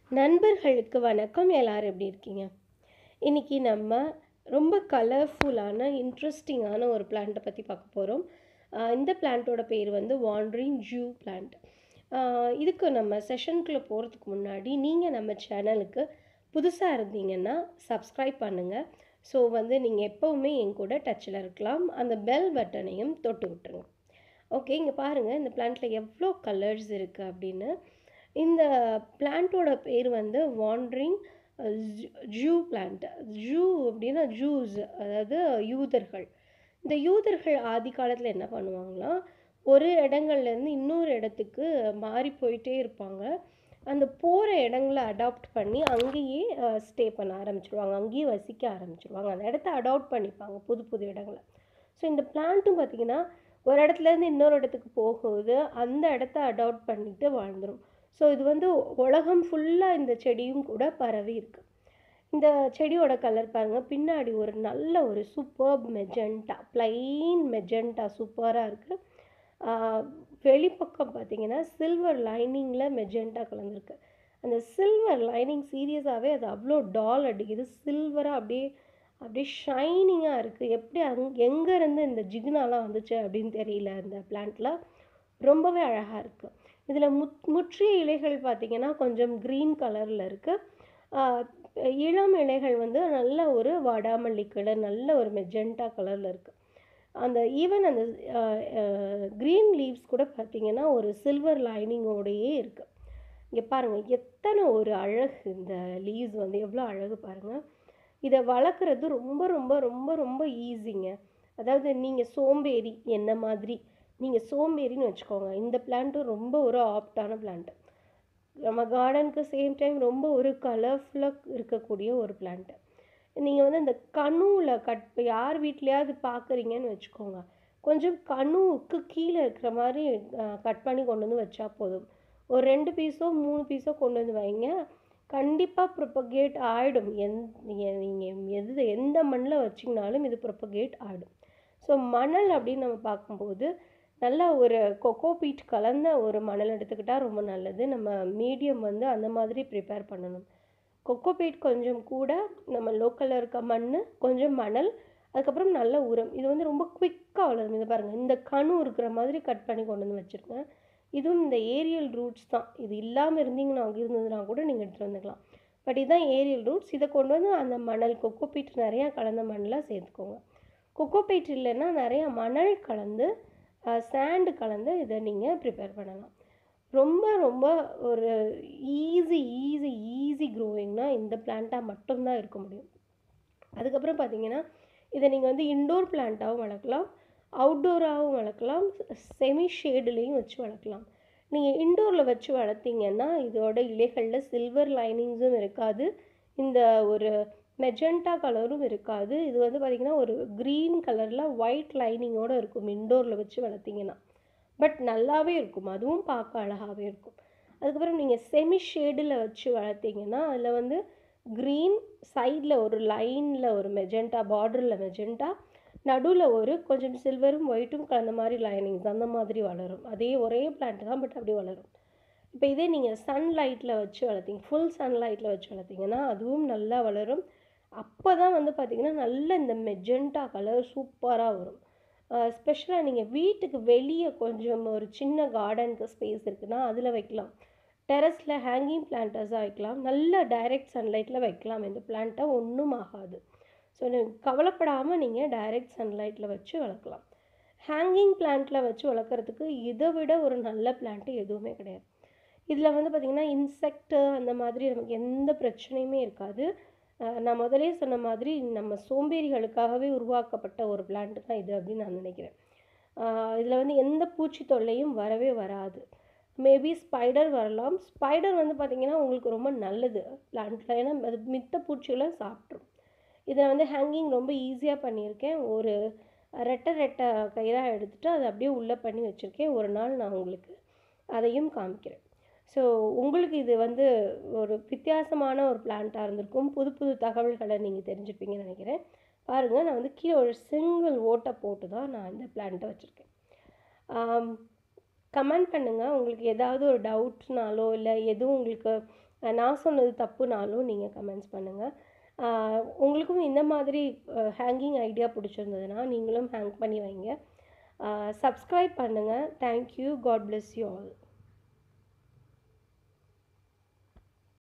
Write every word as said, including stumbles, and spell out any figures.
நண்பர்களுக்கு வணக்கம். எல்லாரும் எப்படி இருக்கீங்க? இன்னைக்கு நம்ம ரொம்ப கலர்ஃபுல்லான இன்ட்ரெஸ்டிங்கான ஒரு பிளான்ட்டை பற்றி பார்க்க போகிறோம். இந்த பிளான்ட்டோட பேர் வந்து வாண்டரிங் ஜூ பிளான்ட். இதுக்கு நம்ம செஷனுக்குள்ளே போகிறதுக்கு முன்னாடி நீங்கள் நம்ம சேனலுக்கு புதுசாக இருந்தீங்கன்னா சப்ஸ்கிரைப் பண்ணுங்கள். ஸோ வந்து நீங்கள் எப்போவுமே என் கூட டச்சில் இருக்கலாம். அந்த பெல் பட்டனையும் தொட்டு விட்டுருங்க. ஓகே, இங்கே பாருங்கள் இந்த பிளான்ட்டில் எவ்வளோ கலர்ஸ் இருக்குது அப்படின்னு. இந்த பிளான்ட்டோட பேர் வந்து வாண்டரிங் ஜூ பிளான்ட். ஜூ அப்படின்னா ஜூஸ், அதாவது யூதர்கள். இந்த யூதர்கள் ஆதி காலத்தில் என்ன பண்ணுவாங்களாம், ஒரு இடங்கள்லேருந்து இன்னொரு இடத்துக்கு மாறி போயிட்டே இருப்பாங்க. அந்த போகிற இடங்களை அடாப்ட் பண்ணி அங்கேயே ஸ்டே பண்ண ஆரம்பிச்சிடுவாங்க, அங்கேயே வசிக்க ஆரம்பிச்சிடுவாங்க. அந்த இடத்த அடாப்ட் பண்ணிப்பாங்க புது புது இடங்களை. ஸோ இந்த பிளான்ட்டும் பார்த்திங்கன்னா ஒரு இடத்துலேருந்து இன்னொரு இடத்துக்கு போகும்போது அந்த இடத்த அடாப்ட் பண்ணிட்டு வாழ்ந்துடும். ஸோ இது வந்து உலகம் ஃபுல்லாக இந்த செடியும் கூட பரவி இருக்குது. இந்த செடியோட கலர் பாருங்கள், பின்னாடி ஒரு நல்ல ஒரு சூப்பர்ப் மெஜெண்டா, பிளைன் மெஜெண்டா சூப்பராக இருக்குது. வெளிப்பக்கம் பார்த்திங்கன்னா சில்வர் லைனிங்கில் மெஜெண்டா கலந்துருக்கு. அந்த சில்வர் லைனிங் சீரியஸாகவே அது அவ்வளோ டால் அடிக்குது. சில்வராக அப்படியே அப்படியே ஷைனிங்காக இருக்குது. எப்படி அங் எங்கேருந்து இந்த ஜிகுனாலாம் வந்துச்சு அப்படின்னு தெரியல. இந்த பிளான்ட்டில் ரொம்பவே அழகாக இருக்குது. இதில் முத் முற்றிய இலைகள் பார்த்திங்கன்னா கொஞ்சம் க்ரீன் கலரில் இருக்குது. இளம் இலைகள் வந்து நல்ல ஒரு வாடாமல்லி கலர், நல்ல ஒரு மெஜெண்டா கலரில் இருக்குது. அந்த ஈவன் அந்த க்ரீன் லீவ்ஸ் கூட பார்த்திங்கன்னா ஒரு சில்வர் லைனிங்கோடையே இருக்குது. இங்கே பாருங்கள் எத்தனை ஒரு அழகு, இந்த லீவ்ஸ் வந்து எவ்வளோ அழகு பாருங்கள். இதை வளர்க்குறது ரொம்ப ரொம்ப ரொம்ப ரொம்ப ஈஸிங்க. அதாவது நீங்கள் சோம்பேறி என்ன மாதிரி, நீங்கள் சோம்பேறின்னு வச்சுக்கோங்க, இந்த பிளான்ட்டும் ரொம்ப ஒரு ஆப்டான பிளான்ட்டு. நம்ம கார்டனுக்கு சேம் டைம் ரொம்ப ஒரு கலர்ஃபுல்லாக இருக்கக்கூடிய ஒரு பிளான்ட்டு. நீங்கள் வந்து இந்த கணுவில் கட், யார் வீட்லையாவது பார்க்குறீங்கன்னு வச்சுக்கோங்க, கொஞ்சம் கணுவுக்கு கீழே இருக்கிற மாதிரி கட் பண்ணி கொண்டு வந்து வச்சா போதும். ஒரு ரெண்டு பீஸோ மூணு பீஸோ கொண்டு வந்து வைங்க, கண்டிப்பாக ப்ரொப்பகேட் ஆகிடும். எந் நீங்கள் எது எந்த மண்ணில் வச்சிங்கனாலும் இது ப்ரொப்பகேட் ஆகிடும். ஸோ மணல் அப்படின்னு நம்ம பார்க்கும்போது நல்லா ஒரு கொக்கோ பீட் கலந்த ஒரு மணல் எடுத்துக்கிட்டால் ரொம்ப நல்லது. நம்ம மீடியம் வந்து அந்த மாதிரி ப்ரிப்பேர் பண்ணணும். கொக்கோ பீட் கொஞ்சம் கூட, நம்ம லோக்கலில் இருக்க மண் கொஞ்சம் மணல், அதுக்கப்புறம் நல்ல உரம். இது வந்து ரொம்ப குவிக்காக வளரும். இது பாருங்கள், இந்த கணு இருக்கிற மாதிரி கட் பண்ணி கொண்டு வந்து வச்சுருக்கேன். இதுவும் இந்த ஏரியல் ரூட்ஸ் தான். இது இல்லாமல் இருந்தீங்கன்னா அங்கே இருந்ததுன்னா கூட நீங்கள் எடுத்துகிட்டு வந்துக்கலாம். பட் இதுதான் ஏரியல் ரூட்ஸ். இதை கொண்டு வந்து அந்த மணல் கொக்கோ பீட் நிறையா கலந்த மண்ணில் சேர்த்துக்கோங்க. கொக்கோ பீட் இல்லைன்னா நிறையா மணல் கலந்து சாண்டு கலந்து இதை நீங்கள் ப்ரிப்பேர் பண்ணலாம். ரொம்ப ரொம்ப ஒரு ஈஸி ஈஸி ஈஸி க்ரோயிங்னா இந்த பிளான்ட்டாக மட்டும்தான் இருக்க முடியும். அதுக்கப்புறம் பார்த்தீங்கன்னா இதை நீங்கள் வந்து இன்டோர் பிளான்ட்டாகவும் வளர்க்கலாம், அவுட்டோராகவும் வளர்க்கலாம், செமி ஷேடுலேயும் வச்சு வளர்க்கலாம். நீங்கள் இன்டோரில் வச்சு வளர்த்திங்கன்னா இதோட இலைகளில் சில்வர் லைனிங்ஸும் இருக்காது, இந்த ஒரு மெஜெண்டா கலரும் இருக்காது. இது வந்து பார்த்திங்கன்னா ஒரு க்ரீன் கலரில் ஒயிட் லைனிங்கோடு இருக்கும் இன்டோரில் வச்சு வளர்த்திங்கன்னா. பட் நல்லாவே இருக்கும், அதுவும் பார்க்க அழகாகவே இருக்கும். அதுக்கப்புறம் நீங்கள் செமி ஷேடில் வச்சு வளர்த்திங்கன்னா அதில் வந்து க்ரீன், சைடில் ஒரு லைனில் ஒரு மெஜெண்டா, பார்டரில் மெஜெண்டா, நடுவில் ஒரு கொஞ்சம் சில்வரும் ஒயிட்டும் கலந்த மாதிரி லைனிங்ஸ், அந்த மாதிரி வளரும். அதே ஒரே பிளான்ட் தான், பட் அப்படி வளரும். இப்போ இதே நீங்கள் சன்லைட்டில் வச்சு வளர்த்திங்க, ஃபுல் சன்லைட்டில் வச்சு வளர்த்திங்கன்னா அதுவும் நல்லா வளரும். அப்போ தான் வந்து பார்த்திங்கன்னா நல்ல இந்த மெஜெண்டா கலர் சூப்பராக வரும். ஸ்பெஷலாக நீங்கள் வீட்டுக்கு வெளியே கொஞ்சம் ஒரு சின்ன கார்டனுக்கு ஸ்பேஸ் இருக்குன்னா அதில் வைக்கலாம். டெரஸில் ஹேங்கிங் பிளான்ட்டர்ஸாக வைக்கலாம். நல்ல டைரெக்ட் சன்லைட்டில் வைக்கலாம். இந்த பிளான்ட்டை ஒன்றும் ஆகாது. ஸோ கவலைப்படாமல் நீங்கள் டைரெக்ட் சன்லைட்டில் வச்சு வளர்க்கலாம். ஹேங்கிங் பிளான்ட்டில் வச்சு வளர்க்குறதுக்கு இதை விட ஒரு நல்ல பிளான்ட்டு எதுவுமே கிடையாது. இதில் வந்து பார்த்திங்கன்னா இன்செக்ட்டு அந்த மாதிரி நமக்கு எந்த பிரச்சனையுமே இருக்காது. நான் முதலே சொன்ன மாதிரி நம்ம சோம்பேறிகளுக்காகவே உருவாக்கப்பட்ட ஒரு பிளான்ட் தான் இது அப்படின்னு நான் நினைக்கிறேன். இதில் வந்து எந்த பூச்சி தொல்லையும் வரவே வராது. மேபி ஸ்பைடர் வரலாம். ஸ்பைடர் வந்து பார்த்திங்கன்னா உங்களுக்கு ரொம்ப நல்லது பிளான்ட்டில், ஏன்னா அது மித்த பூச்சிகளை சாப்பிட்ரும். இதை வந்து ஹேங்கிங் ரொம்ப ஈஸியாக பண்ணியிருக்கேன். ஒரு ரெட்டை ரெட்டை கயிறாக எடுத்துகிட்டு அதை அப்படியே உள்ளே பண்ணி வச்சுருக்கேன். ஒரு நாள் நான் உங்களுக்கு அதையும் காமிக்கிறேன். ஸோ உங்களுக்கு இது வந்து ஒரு வித்தியாசமான ஒரு பிளான்ட்டாக இருந்திருக்கும். புது புது தகவல்களை நீங்கள் தெரிஞ்சுப்பீங்கன்னு நினைக்கிறேன். பாருங்கள், நான் வந்து கீழே ஒரு சிங்கிள் ஓட்டை போட்டு தான் நான் இந்த பிளான்ட்டை வச்சுருக்கேன். கமெண்ட் பண்ணுங்கள், உங்களுக்கு ஏதாவது ஒரு டவுட்னாலோ இல்லை எதுவும் உங்களுக்கு அ நான் சொன்னது தப்புனாலும் நீங்க கமெண்ட்ஸ் பண்ணுங்க. அ உங்களுக்கும் இந்த மாதிரி அ ஹேங்கிங் ஐடியா புடிச்சிருந்ததுன்னா, நீங்களும் ஹேங் பண்ணி வைங்க. அ சப்ஸ்கிரைப் பண்ணுங்க. Thank you. God bless you all.